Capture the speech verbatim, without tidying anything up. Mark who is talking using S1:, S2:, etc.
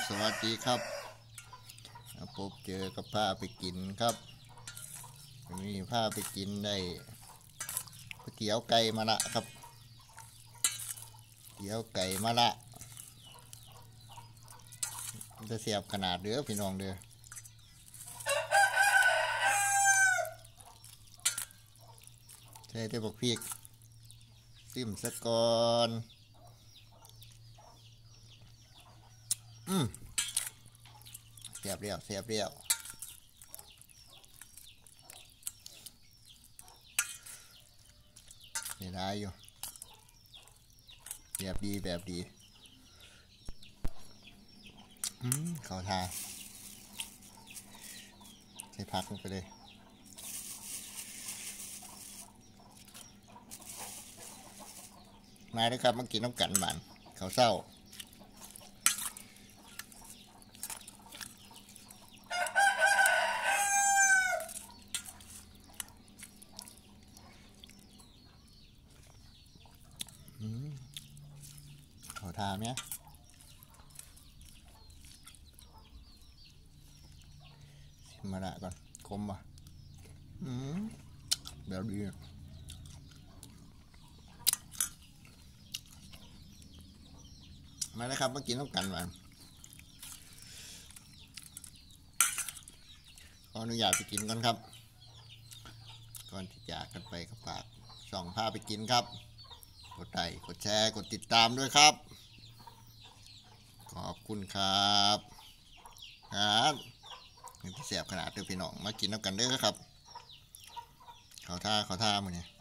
S1: สวัสดีครับพบเจอกับผ้าไปกินครับมีผ้าไปกินได้ก๋วยเตี๋ยวไก่มะระครับเตี๋ยวไก่มะระจะเสียบขนาดเด้อพี่น้องเด้อใช่ได้บอกพริกซิมสะก่อนอืมเสียบเรียวเสียบเรียวเสียดายอยู่แบบดีแบบดีอืมขอทาใช้พักลงไปเลยมาด้วยครับมากินน้ำกันหวานเขาเศร้าขอทาไหมมาละก่อนคมป่ะอืมแบบดีมาแล้วครับมากินน้ำกันหวานขออนุญาตไปกินก่อนครับก่อนที่จากกันไปก็ฝากส่องพาไปกินครับกดไลค์กดแชร์กดติดตามด้วยครับขอบคุณครับครับนี่ที่เสียบขนาดเด้อพี่น้องมากินน้ำกันเด้อครับขอท่าขอท่ามือเนี่ย